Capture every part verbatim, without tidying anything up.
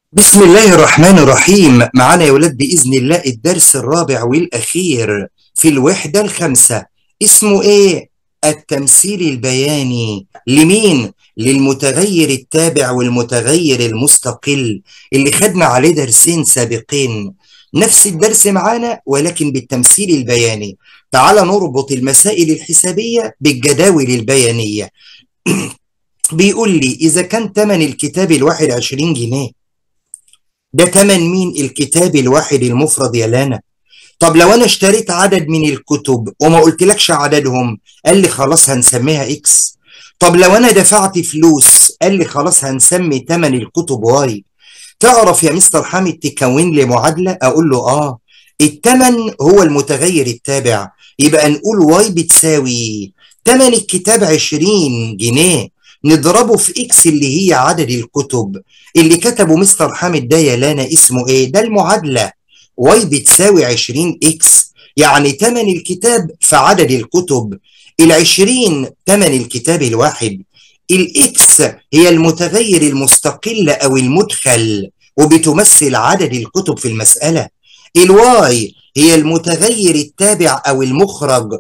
بسم الله الرحمن الرحيم. معانا يا ولاد بإذن الله الدرس الرابع والأخير في الوحدة الخامسة. اسمه إيه؟ التمثيل البياني. لمين؟ للمتغير التابع والمتغير المستقل اللي خدنا عليه درسين سابقين. نفس الدرس معانا ولكن بالتمثيل البياني. تعال نربط المسائل الحسابية بالجداول البيانية. بيقول لي إذا كان تمن الكتاب الواحد عشرين جنيه، ده تمن مين؟ الكتاب الواحد المفرد يا لانا. طب لو انا اشتريت عدد من الكتب وما قلتلكش عددهم، قال لي خلاص هنسميها اكس. طب لو انا دفعت فلوس، قال لي خلاص هنسمي تمن الكتب واي. تعرف يا مستر حامد تكون لي معادلة؟ اقول له اه. التمن هو المتغير التابع، يبقى نقول واي بتساوي تمن الكتاب عشرين جنيه نضربه في اكس اللي هي عدد الكتب. اللي كتبه مستر حامد ده يا لانا اسمه ايه؟ ده المعادلة. واي بتساوي عشرين اكس، يعني تمن الكتاب في عدد الكتب. العشرين تمن الكتاب الواحد. الاكس هي المتغير المستقل او المدخل وبتمثل عدد الكتب في المسألة. الواي هي المتغير التابع او المخرج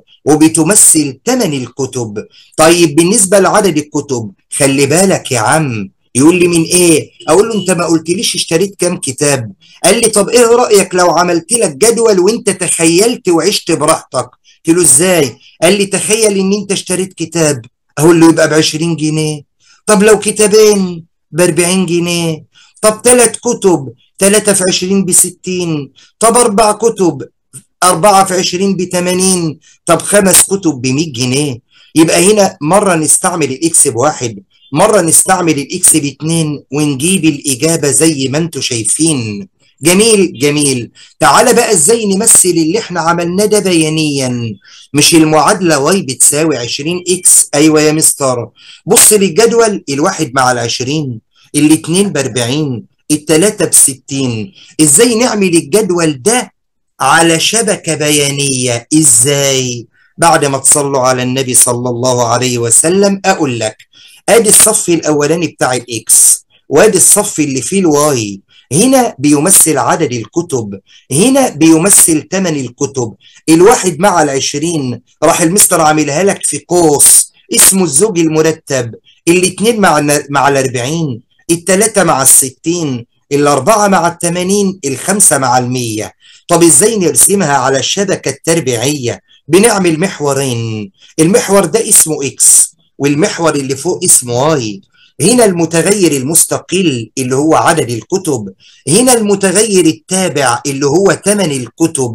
وبتمثل ثمن الكتب. طيب بالنسبة لعدد الكتب خلي بالك يا عم. يقول لي من ايه؟ اقول له انت ما قلتليش اشتريت كام كتاب. قال لي طب ايه رأيك لو عملت لك جدول وانت تخيلت وعشت براحتك؟ قلت له ازاي؟ قال لي تخيل ان انت اشتريت كتاب، اقول له يبقى ب عشرين جنيه. طب لو كتابين ب أربعين جنيه. طب ثلاث كتب، ثلاثة في عشرين ب ستين. طب أربع كتب، أربعة في عشرين ب ثمانين. طب خمس كتب ب مية جنيه. يبقى هنا مرة نستعمل الإكس بواحد، مرة نستعمل الإكس باتنين، ونجيب الإجابة زي ما انتوا شايفين. جميل جميل. تعالى بقى ازاي نمثل اللي احنا عملناه ده بيانيا. مش المعادلة واي بتساوي عشرين اكس؟ ايوه يا مستر. بص للجدول، الواحد مع العشرين، الاتنين باربعين، التلاتة بستين. ازاي نعمل الجدول ده على شبكة بيانية؟ ازاي؟ بعد ما تصلوا على النبي صلى الله عليه وسلم اقول لك ادي الصف الاولاني بتاع الاكس، وادي الصف اللي فيه الواي. هنا بيمثل عدد الكتب، هنا بيمثل ثمن الكتب. الواحد مع العشرين راح المستر عاملها لك في قوس اسمه الزوج المرتب. الاتنين مع مع الاربعين، التلاتة مع الستين، الاربعة مع التمانين، الخمسة مع المية. طب ازاي نرسمها على الشبكة التربيعية؟ بنعمل محورين. المحور ده اسمه اكس والمحور اللي فوق اسمه واي. هنا المتغير المستقل اللي هو عدد الكتب، هنا المتغير التابع اللي هو ثمن الكتب.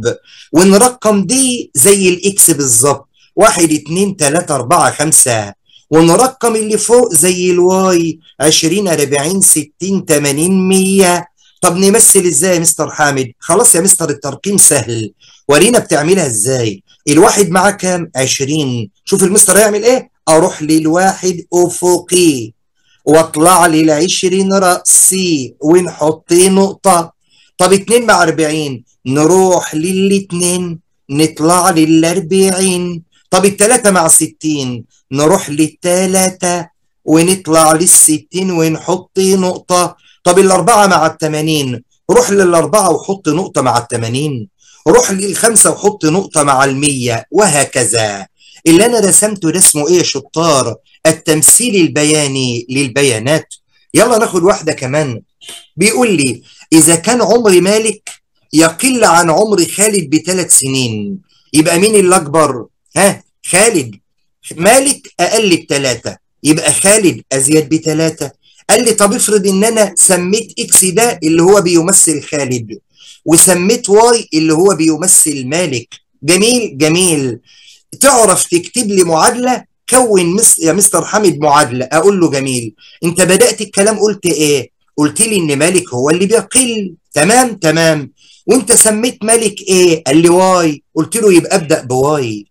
ونرقم دي زي الاكس بالظبط، واحد اتنين تلاتة اربعة خمسة. ونرقم اللي فوق زي الواي، عشرين اربعين ستين تمانين مية. طب نمثل ازاي يا مستر حامد؟ خلاص يا مستر الترقيم سهل، ورينا بتعملها ازاي. الواحد معاه كام؟ عشرين. شوف المستر هيعمل ايه؟ اروح للواحد افقي واطلع لي العشرين رأسي ونحط نقطة. طب اتنين مع اربعين، نروح للاتنين نطلع للاربعين. طب التلاتة مع ستين، نروح للتلاتة ونطلع للستين ونحط نقطة. طب الاربعة مع التمانين، روح للاربعة وحط نقطة مع التمانين. روح للخمسة وحط نقطة مع المية، وهكذا. اللي انا رسمته ده اسمه ايه يا شطار؟ التمثيل البياني للبيانات. يلا ناخد واحدة كمان. بيقول لي إذا كان عمر مالك يقل عن عمر خالد بثلاث سنين، يبقى مين اللي أكبر؟ ها؟ خالد. مالك أقل بثلاثة، يبقى خالد أزيد بثلاثة. قال لي طب افرض إن أنا سميت إكس ده اللي هو بيمثل خالد، وسميت واي اللي هو بيمثل مالك. جميل جميل. تعرف تكتب لي معادلة؟ كون مس... يا مستر حامد معادلة. اقول له جميل. انت بدأت الكلام قلت ايه؟ قلت لي ان مالك هو اللي بيقل. تمام تمام. وانت سميت مالك ايه؟ قال لي واي. قلت له يبقى ابدأ بواي.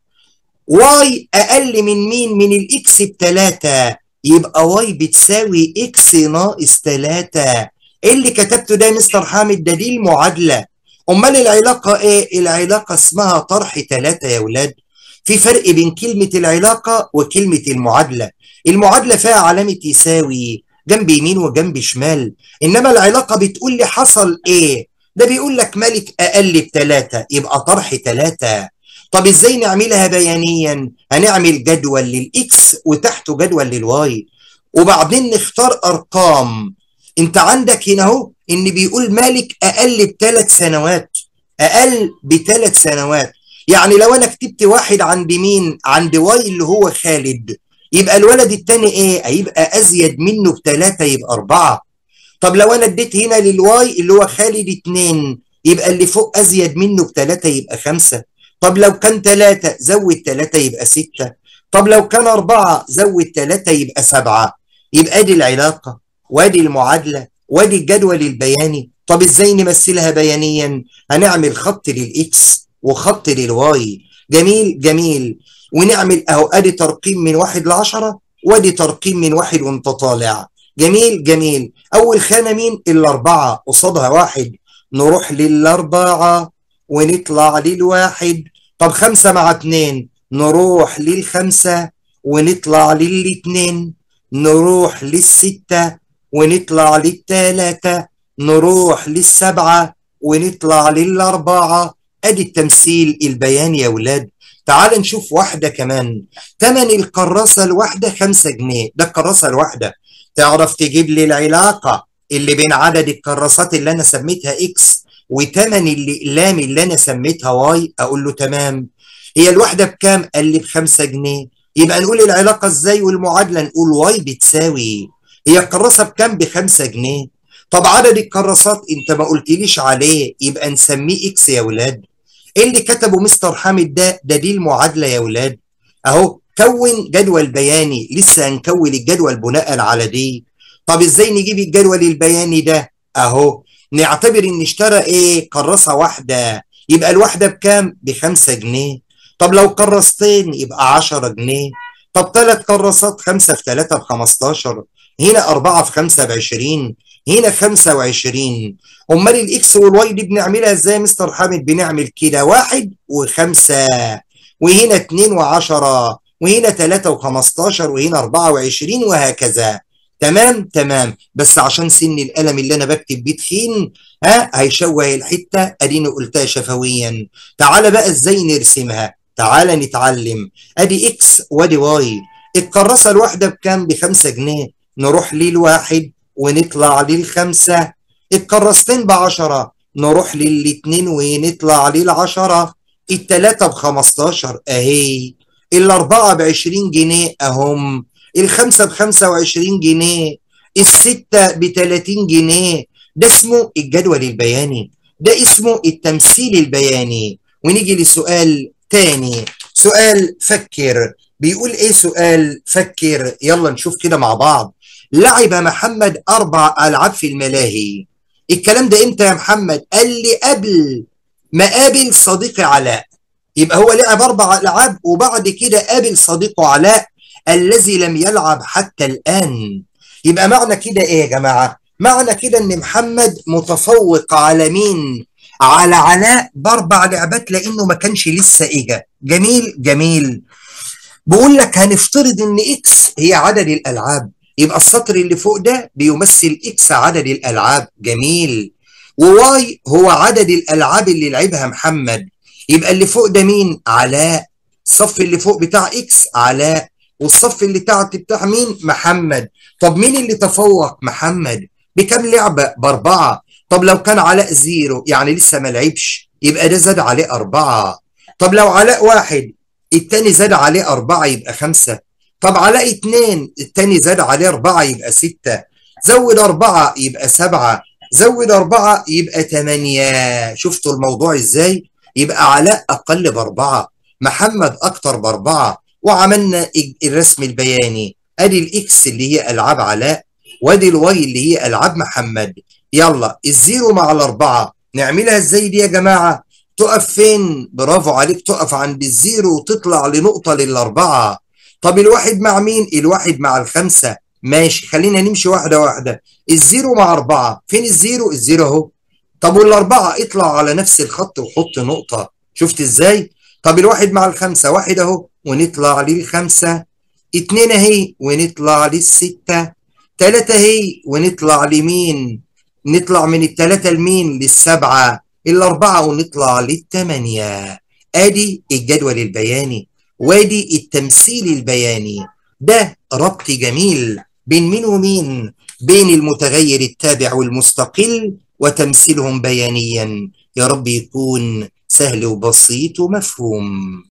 واي اقل من مين؟ من الاكس بتلاتة، يبقى واي بتساوي اكس ناقص تلاتة. ايه اللي كتبته ده يا مستر حامد؟ ده دي المعادلة. امال العلاقة ايه؟ العلاقة اسمها طرح تلاتة يا ولاد. في فرق بين كلمة العلاقة وكلمة المعادلة. المعادلة فيها علامة يساوي، جنب يمين وجنب شمال، انما العلاقة بتقول لي حصل ايه؟ ده بيقول لك ملك اقل بتلاتة، يبقى طرح تلاتة. طب ازاي نعملها بيانيا؟ هنعمل جدول للاكس وتحته جدول للواي، وبعدين نختار ارقام. انت عندك هنا اهو ان بيقول مالك اقل بثلاث سنوات، اقل بثلاث سنوات. يعني لو انا كتبت واحد عند مين؟ عند واي اللي هو خالد، يبقى الولد التاني ايه؟ هيبقى ازيد منه بثلاثة، يبقى اربعة. طب لو انا اديت هنا للواي اللي هو خالد اتنين، يبقى اللي فوق ازيد منه بثلاثة، يبقى خمسة. طب لو كان ثلاثة زود ثلاثة يبقى ستة. طب لو كان أربعة زود ثلاثة يبقى سبعة. يبقى دي العلاقة، وادي المعادلة، وادي الجدول البياني. طب ازاي نمثلها بيانيا؟ هنعمل خط للإكس وخط للواي. جميل جميل. ونعمل اهو ادي ترقيم من واحد لعشرة، وادي ترقيم من واحد وانت طالع. جميل جميل. أول خانة مين؟ الأربعة، قصادها واحد، نروح للأربعة ونطلع للواحد. طب خمسة مع اتنين، نروح للخمسة ونطلع للاتنين. نروح للستة ونطلع للتلاتة. نروح للسبعة ونطلع للأربعة. أدي التمثيل البياني يا ولاد. تعال نشوف واحدة كمان. تمن الكراسة الواحدة خمسة جنيه، ده الكراسة الواحدة. تعرف تجيب لي العلاقة اللي بين عدد الكراسات اللي أنا سميتها إكس وتمن الأقلام اللي أنا سميتها واي؟ أقول له تمام. هي الواحدة بكام؟ قال لي بخمسة جنيه. يبقى نقول العلاقة إزاي والمعادلة؟ نقول واي بتساوي، هي الكراسة بكام؟ بخمسة جنيه. طب عدد الكراسات أنت ما قلتليش عليه، يبقى نسميه إكس يا ولاد. إيه اللي كتبه مستر حامد ده؟ ده دي المعادلة يا ولاد. أهو كون جدول بياني، لسه هنكون الجدول بناء على دي. طب ازاي نجيب الجدول البياني ده؟ اهو نعتبر ان اشترى ايه؟ كراسة واحدة، يبقى الواحدة بكام؟ بخمسة جنيه. طب لو كراستين يبقى عشرة جنيه. طب ثلاث كراسات، خمسة في ثلاثة بخمستاشر، هنا أربعة في خمسة بعشرين، هنا خمسة وعشرين. أمال الإكس والواي دي بنعملها إزاي يا مستر حامد؟ بنعمل كده واحد وخمسة، وهنا اتنين وعشرة، وهنا تلاتة وخمستاشر، وهنا أربعة وعشرين، وهكذا. تمام تمام. بس عشان سن القلم اللي أنا بكتب بيه تخين، ها هيشوه الحتة، أديني قلتها شفويا. تعالى بقى إزاي نرسمها؟ تعالى نتعلم. أدي إكس وأدي واي. الكراسة الواحدة بكام؟ بخمسة جنيه. نروح للواحد ونطلع للخمسة. الكراستين بعشرة، نروح للاتنين ونطلع للعشرة. التلاتة بخمستاشر أهي. الأربعة بعشرين جنيه أهم. الخمسة بخمسة وعشرين جنيه. الستة بتلاتين جنيه. ده اسمه الجدول البياني، ده اسمه التمثيل البياني. ونيجي لسؤال تاني، سؤال فكر. بيقول ايه سؤال فكر؟ يلا نشوف كده مع بعض. لعب محمد أربع ألعاب في الملاهي. الكلام ده امتى يا محمد؟ قال لي قبل ما قابل صديقي علاء. يبقى هو لعب أربع ألعاب وبعد كده قابل صديقه علاء الذي لم يلعب حتى الآن. يبقى معنى كده إيه يا جماعة؟ معنى كده إن محمد متفوق على مين؟ على علاء بأربع لعبات، لأنه ما كانش لسه إجا. جميل جميل. بقول لك هنفترض إن إكس هي عدد الألعاب، يبقى السطر اللي فوق ده بيمثل إكس عدد الألعاب. جميل. وواي هو عدد الألعاب اللي لعبها محمد، يبقى اللي فوق ده مين؟ علاء. الصف اللي فوق بتاع إكس علاء، والصف اللي تحت بتاع مين؟ محمد. طب مين اللي تفوق؟ محمد. بكم لعبة؟ بأربعة. طب لو كان علاء زيرو يعني لسه ما لعبش، يبقى ده زاد عليه أربعة. طب لو علاء واحد التاني زاد عليه أربعة يبقى خمسة. طب علاء اتنين التاني زاد عليه أربعة يبقى ستة. زود أربعة يبقى سبعة. زود أربعة يبقى تمانية. شفتوا الموضوع إزاي؟ يبقى علاء أقل بأربعة، محمد أكتر بأربعة. وعملنا الرسم البياني. أدي الإكس اللي هي ألعاب علاء، وأدي الواي اللي هي ألعاب محمد. يلا الزيرو مع الأربعة نعملها إزاي دي يا جماعة؟ تقف فين؟ برافو عليك، تقف عند الزيرو وتطلع لنقطة للأربعة. طب الواحد مع مين؟ الواحد مع الخمسة. ماشي، خلينا نمشي واحدة واحدة. الزيرو مع أربعة، فين الزيرو؟ الزيرو أهو. طب والأربعة اطلع على نفس الخط وحط نقطة. شفت إزاي؟ طب الواحد مع الخمسة، واحد أهو ونطلع للخمسة. اتنين أهي ونطلع للستة. تلاتة اهي، ونطلع لمين؟ نطلع من التلاتة لمين؟ للسبعة، الأربعة، ونطلع للتمانية. ادي الجدول البياني وادي التمثيل البياني. ده ربط جميل بين مين ومين؟ بين المتغير التابع والمستقل وتمثيلهم بيانيا. يا رب يكون سهل وبسيط ومفهوم.